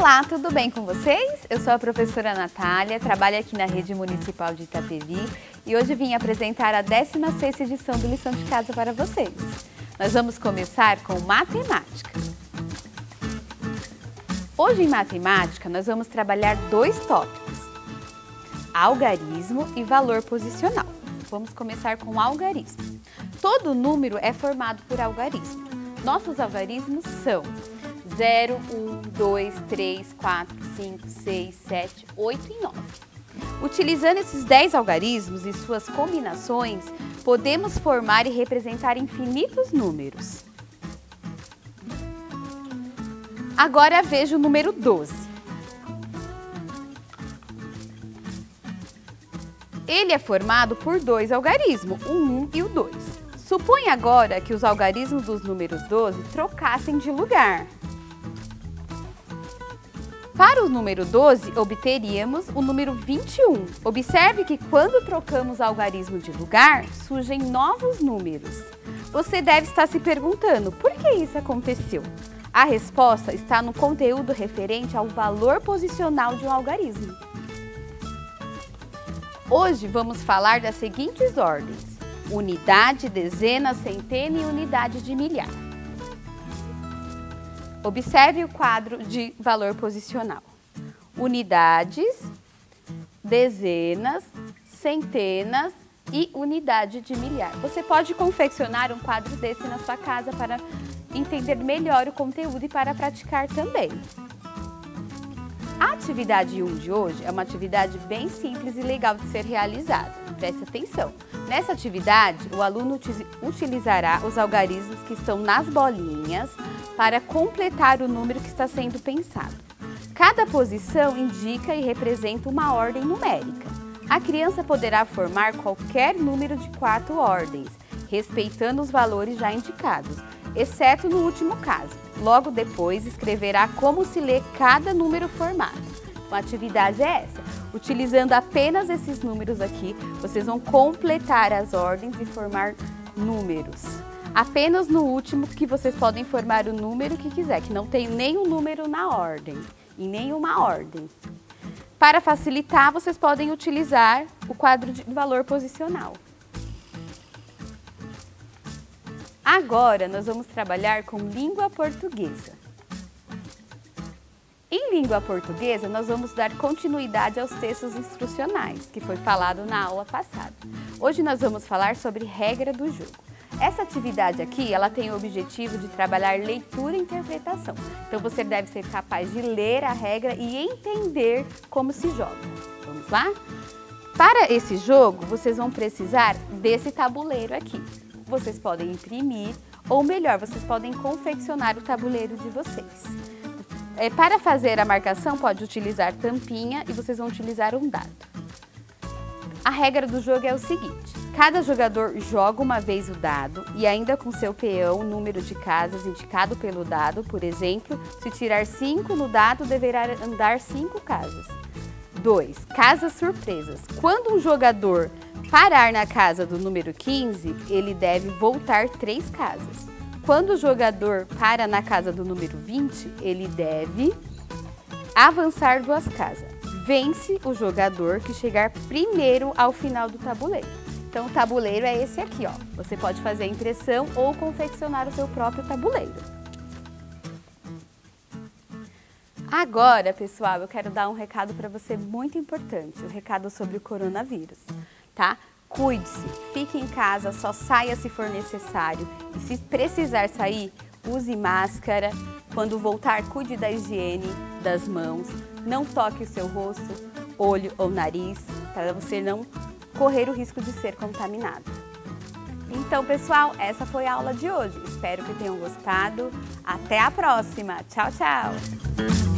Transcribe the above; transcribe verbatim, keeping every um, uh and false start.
Olá, tudo bem com vocês? Eu sou a professora Natália, trabalho aqui na Rede Municipal de Itapevi e hoje vim apresentar a décima sexta edição do Lição de Casa para vocês. Nós vamos começar com matemática. Hoje em matemática nós vamos trabalhar dois tópicos, algarismo e valor posicional. Vamos começar com algarismo. Todo número é formado por algarismo. Nossos algarismos são zero, um, dois, três, quatro, cinco, seis, sete, oito e nove. Utilizando esses dez algarismos e suas combinações, podemos formar e representar infinitos números. Agora veja o número doze. Ele é formado por dois algarismos, o um e o dois. Suponha agora que os algarismos dos números doze trocassem de lugar. Para o número doze, obteríamos o número vinte e um. Observe que quando trocamos o algarismo de lugar, surgem novos números. Você deve estar se perguntando, por que isso aconteceu? A resposta está no conteúdo referente ao valor posicional de um algarismo. Hoje vamos falar das seguintes ordens: unidade, dezena, centena e unidade de milhar. Observe o quadro de valor posicional. Unidades, dezenas, centenas e unidade de milhar. Você pode confeccionar um quadro desse na sua casa para entender melhor o conteúdo e para praticar também. A atividade um de hoje é uma atividade bem simples e legal de ser realizada. Preste atenção. Nessa atividade, o aluno utilizará os algarismos que estão nas bolinhas para completar o número que está sendo pensado. Cada posição indica e representa uma ordem numérica. A criança poderá formar qualquer número de quatro ordens, respeitando os valores já indicados, exceto no último caso. Logo depois, escreverá como se lê cada número formado. A atividade é essa. Utilizando apenas esses números aqui, vocês vão completar as ordens e formar números. Apenas no último que vocês podem formar o número que quiser, que não tem nenhum número na ordem, em nenhuma ordem. Para facilitar, vocês podem utilizar o quadro de valor posicional. Agora, nós vamos trabalhar com língua portuguesa. Em língua portuguesa, nós vamos dar continuidade aos textos instrucionais, que foi falado na aula passada. Hoje nós vamos falar sobre regra do jogo. Essa atividade aqui, ela tem o objetivo de trabalhar leitura e interpretação. Então, você deve ser capaz de ler a regra e entender como se joga. Vamos lá? Para esse jogo, vocês vão precisar desse tabuleiro aqui. Vocês podem imprimir, ou melhor, vocês podem confeccionar o tabuleiro de vocês. É, para fazer a marcação, pode utilizar tampinha e vocês vão utilizar um dado. A regra do jogo é o seguinte: cada jogador joga uma vez o dado e ainda com seu peão o número de casas indicado pelo dado. Por exemplo, se tirar cinco no dado, deverá andar cinco casas. dois. Casas surpresas. Quando um jogador parar na casa do número quinze, ele deve voltar três casas. Quando o jogador para na casa do número vinte, ele deve avançar duas casas. Vence o jogador que chegar primeiro ao final do tabuleiro. Então, o tabuleiro é esse aqui, ó. Você pode fazer a impressão ou confeccionar o seu próprio tabuleiro. Agora, pessoal, eu quero dar um recado para você muito importante, um recado sobre o coronavírus, tá? Cuide-se, fique em casa, só saia se for necessário e se precisar sair, use máscara. Quando voltar, cuide da higiene das mãos, não toque o seu rosto, olho ou nariz, para você não correr o risco de ser contaminado. Então, pessoal, essa foi a aula de hoje. Espero que tenham gostado. Até a próxima. Tchau, tchau!